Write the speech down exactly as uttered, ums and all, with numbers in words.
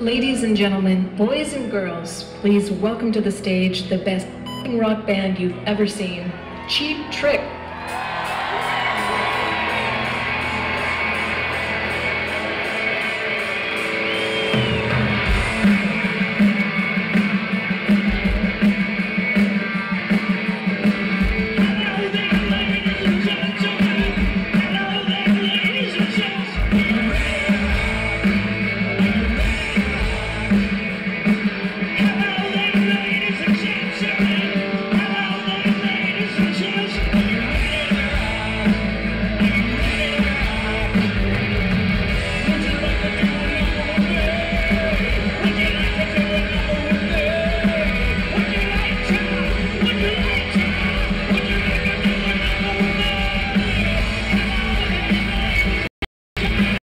Ladies and gentlemen, boys and girls, please welcome to the stage the best rock band you've ever seen, Cheap Trick.